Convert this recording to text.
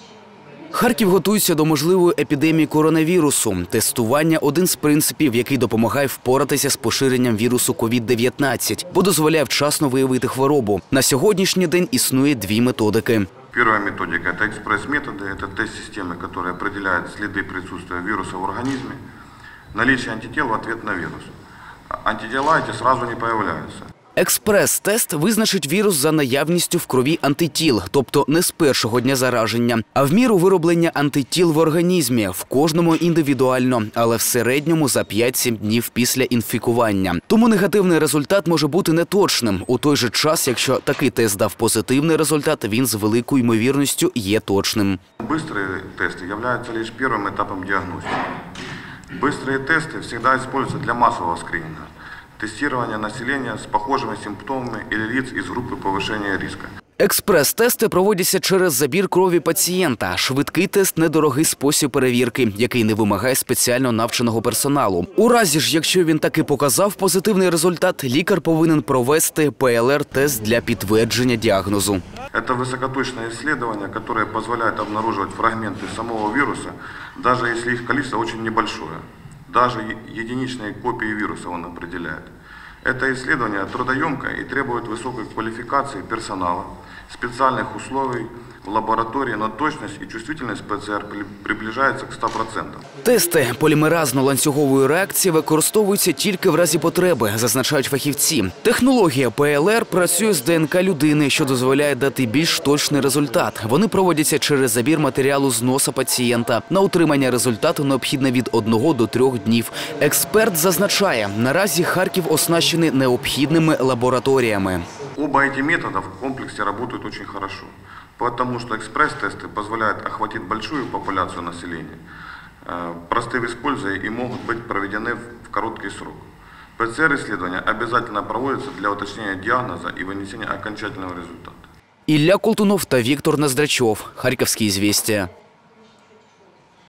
Харків готується до можливої епідемії коронавірусу. Тестування – один з принципів, який допомагає впоратися з поширенням вірусу COVID-19, бо дозволяє вчасно виявити хворобу. На сьогоднішній день існує дві методики. Первая методика – это экспресс-методы, это тест-системы, которые определяют следы присутствия вируса в организме, наличие антител в ответ на вирус. Антитела эти сразу не появляются. Експрес-тест визначить вірус за наявністю в крові антитіл, тобто не з першого дня зараження, а в міру вироблення антитіл в організмі, в кожному індивідуально, але в середньому за 5-7 днів після інфікування. Тому негативний результат може бути неточним. У той же час, якщо такий тест дав позитивний результат, він з великою ймовірністю є точним. Быстрые тесты являются лишь первым этапом диагностики. Быстрые тесты всегда используются для массового скрининга. Тестирование населения с похожими симптомами или лиц из группы повышения риска. Експрес-тести проводяться через забір крові пацієнта. Швидкий тест – недорогий спосіб перевірки, який не вимагає спеціально навченого персоналу. У разі ж, якщо він таки показав позитивний результат, лікар повинен провести ПЛР-тест для підтвердження діагнозу. Это высокоточное исследование, которое позволяет обнаруживать фрагменты самого вируса, даже если их количество очень небольшое. Даже единичные копии вируса он определяет. Это исследование трудоемкое и требует высокой квалификации персонала, специальных условий в лаборатории, но точность и чувствительность ПЦР приближается к 100%. Тести полімеразно-ланцюгової реакції використовуються тільки в разі потреби, зазначають фахівці. Технологія ПЛР працює з ДНК людини, що дозволяє дати більш точний результат. Вони проводяться через забір матеріалу з носа пацієнта. На отримання результату необхідно від 1 до 3 днів. Експерт зазначає, наразі Харків оснащений необхідними лабораторіями. Оба эти метода в комплексе работают очень хорошо, потому что экспресс-тесты позволяют охватить большую популяцию населения, просты в использовании и могут быть проведены в короткий срок. ПЦР-исследования обязательно проводятся для уточнения диагноза и вынесения окончательного результата. Ілля Колтунов та Віктор Ноздрачов. Харківські «Известия».